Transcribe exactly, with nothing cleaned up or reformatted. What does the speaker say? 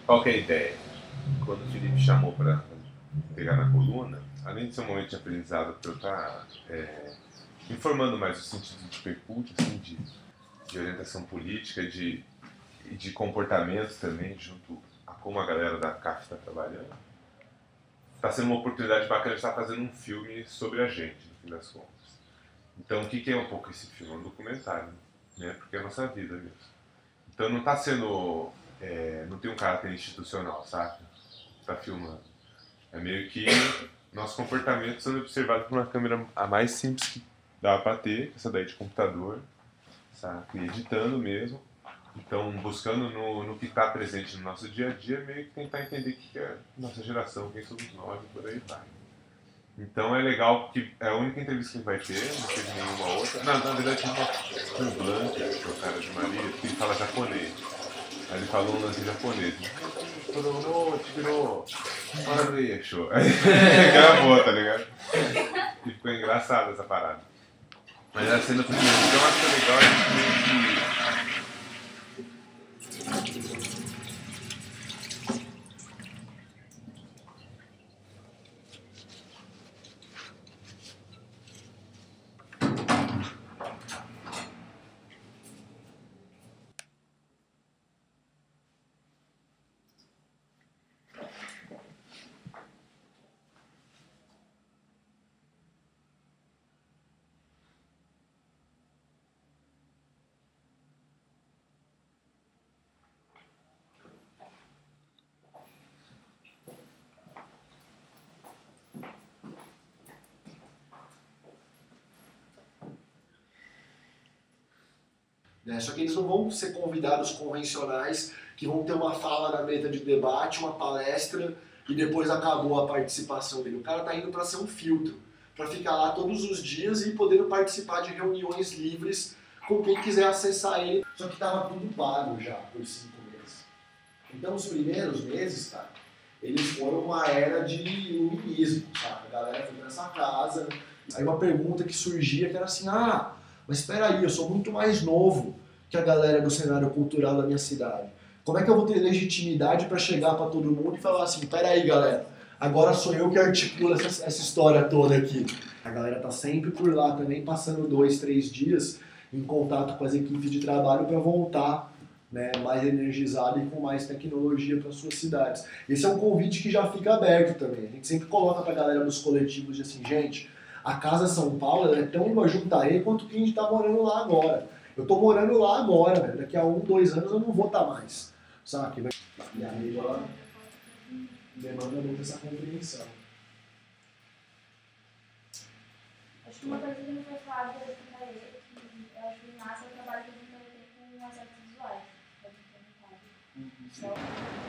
Qual que é a ideia? Quando o Felipe chamou para pegar na coluna, além de ser um momento de aprendizado para eu estar é, informando mais o sentido de percute, assim, de, de orientação política de, e de comportamentos também, junto a como a galera da C A F está trabalhando, está sendo uma oportunidade bacana de estar fazendo um filme sobre a gente, no fim das contas. Então, o que, que é um pouco esse filme? É um documentário, né? Porque é a nossa vida mesmo. Então, não está sendo... É, não tem um caráter institucional, sabe? Está filmando. É meio que nosso comportamento sendo observado por uma câmera a mais simples que dá para ter, essa daí de computador, sabe? E editando mesmo. Então, buscando no, no que está presente no nosso dia a dia, meio que tentar entender o que é nossa geração, quem somos nós e por aí vai. Então é legal porque é a única entrevista que a gente vai ter, não teve nenhuma outra. Não, na verdade tem uma com o Blanca, que é o cara de Maria, que ele fala japonês. Aí ele falou um lance em japonês. Todo tirou. Parabéns, aí gravou, tá ligado? E ficou engraçado essa parada. Mas a cena foi. Então eu acho que é legal a gente meio que. Né? Só que eles não vão ser convidados convencionais que vão ter uma fala na mesa de debate, uma palestra e depois acabou a participação dele. O cara tá indo para ser um filtro, para ficar lá todos os dias e podendo participar de reuniões livres com quem quiser acessar ele. Só que estava tudo pago já por cinco meses. Então os primeiros meses, cara, eles foram uma era de iluminismo, sabe? A galera foi pra essa casa. Aí uma pergunta que surgia que era assim, ah, mas espera aí, eu sou muito mais novo que a galera do cenário cultural da minha cidade. Como é que eu vou ter legitimidade para chegar para todo mundo e falar assim, espera aí, galera, agora sou eu que articulo essa, essa história toda aqui. A galera tá sempre por lá também, passando dois, três dias em contato com as equipes de trabalho para voltar, né, mais energizado e com mais tecnologia para suas cidades. Esse é um convite que já fica aberto também. A gente sempre coloca para a galera dos coletivos de assim, gente, a Casa São Paulo é tão uma juntaê quanto que a gente está morando lá agora. Eu estou morando lá agora, velho. Daqui a um, dois anos eu não vou estar mais. Sabe? E aí ela demanda muito essa compreensão. Acho que uma coisa que não foi falada da juntaê, que eu acho que massa é o trabalho que a juntaê tem com as artes visuais. Uhum.